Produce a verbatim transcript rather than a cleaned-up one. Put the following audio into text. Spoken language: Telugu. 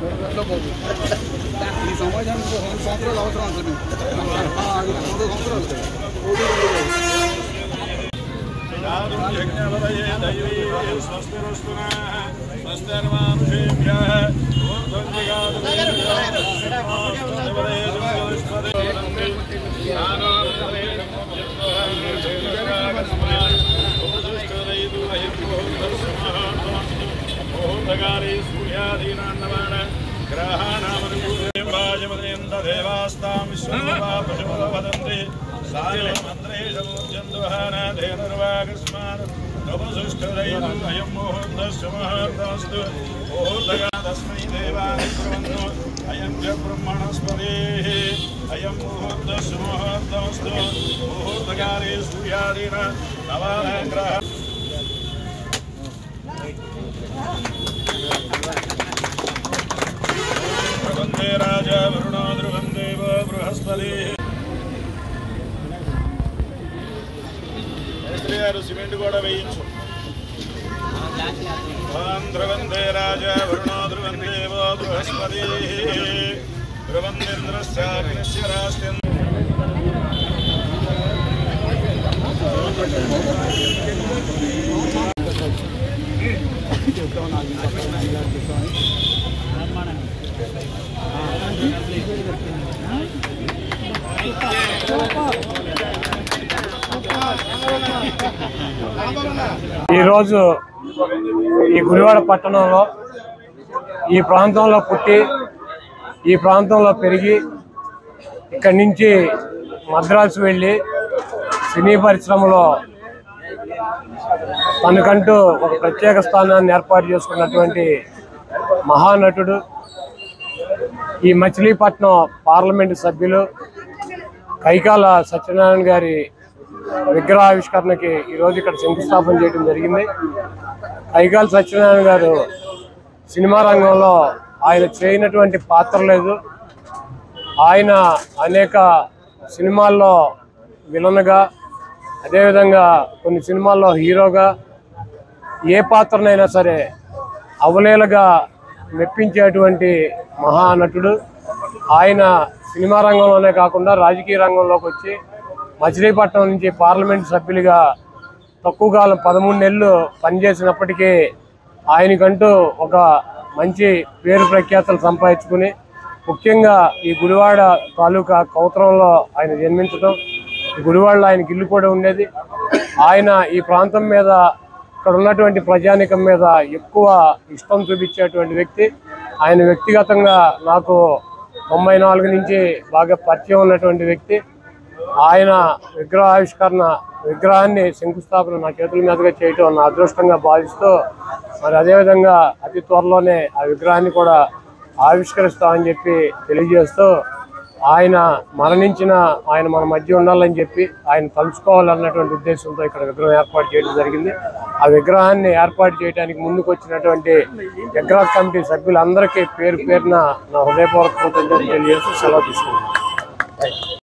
ఈ సమాజానికి వంద సంవత్సరాలు అవసరం ఉంటుంది. వంద సంవత్సరాలు దేవాస్తాం విశ్వదేవాపశుమలవదంతి సాయం ముహూర్తస్సు ముహూర్తస్తు ముహూర్తస్మై దేవాయ బ్రహ్మణో అయం చ బ్రహ్మణస్పదే అయం ముహూర్తస్సు ముహూర్తస్తు ముహూర్తకాలే సూర్యాదీన నవగ్రహ ధ్రువందే రాజా వరుణో ధ్రువం దేవో బృహస్పతి. గారు సిమెంట్ కూడా వేయించు. ధ్రువందే రాజా వరుణో ధ్రువం దేవో బృహస్పతి ధ్రువంద్రస్యాగ్నిశ్య రాష్ట్రం. ఈరోజు ఈ గుడివాడ పట్టణంలో ఈ ప్రాంతంలో పుట్టి ఈ ప్రాంతంలో పెరిగి ఇక్కడి నుంచి మద్రాసు వెళ్ళి సినీ పరిశ్రమలో తనకంటూ ఒక ప్రత్యేక స్థానాన్ని ఏర్పాటు చేసుకున్నటువంటి మహానటుడు, ఈ మచిలీపట్నం పార్లమెంటు సభ్యులు కైకాల సత్యనారాయణ గారి విగ్రహావిష్కరణకి ఈరోజు ఇక్కడ శంకుస్థాపన చేయడం జరిగింది. కైకాల సత్యనారాయణ గారు సినిమా రంగంలో ఆయన చేయనటువంటి పాత్ర లేదు. ఆయన అనేక సినిమాల్లో విలన్గా, అదేవిధంగా కొన్ని సినిమాల్లో హీరోగా ఏ పాత్రనైనా సరే అవలీలగా మెప్పించేటువంటి మహానటుడు. ఆయన సినిమా రంగంలోనే కాకుండా రాజకీయ రంగంలోకి వచ్చి మచిలీపట్నం నుంచి పార్లమెంట్ సభ్యులుగా తక్కువ కాలం పదమూడు నెలలు పనిచేసినప్పటికీ ఆయనకంటూ ఒక మంచి పేరు ప్రఖ్యాతలు సంపాదించుకుని, ముఖ్యంగా ఈ గుడివాడ తాలూకా కౌతరంలో ఆయన జన్మించడం, గుడివాడలో ఆయనకి ఇల్లు కూడా ఉండేది. ఆయన ఈ ప్రాంతం మీద, ఇక్కడ ఉన్నటువంటి ప్రజానికం మీద ఎక్కువ ఇష్టం చూపించేటువంటి వ్యక్తి. ఆయన వ్యక్తిగతంగా నాకు తొంభై నాలుగు నుంచి బాగా పరిచయం ఉన్నటువంటి వ్యక్తి. ఆయన విగ్రహావిష్కరణ విగ్రహాన్ని శంకుస్థాపన నా చేతుల మీదుగా చేయటం నా అదృష్టంగా భావిస్తూ, మరి అదేవిధంగా అతి త్వరలోనే ఆ విగ్రహాన్ని కూడా ఆవిష్కరిస్తామని చెప్పి తెలియజేస్తూ, ఆయన మరణించిన ఆయన మన మధ్య ఉండాలని చెప్పి ఆయన తలుచుకోవాలన్నటువంటి ఉద్దేశంతో ఇక్కడ విగ్రహం ఏర్పాటు చేయడం జరిగింది. ఆ విగ్రహాన్ని ఏర్పాటు చేయడానికి ముందుకు వచ్చినటువంటి విగ్రహ కమిటీ సభ్యులందరికీ పేరు పేరున నా హృదయపూర్వక కృతజ్ఞతలు తెలియజేస్తూ సెలవు తీసుకుంటాను.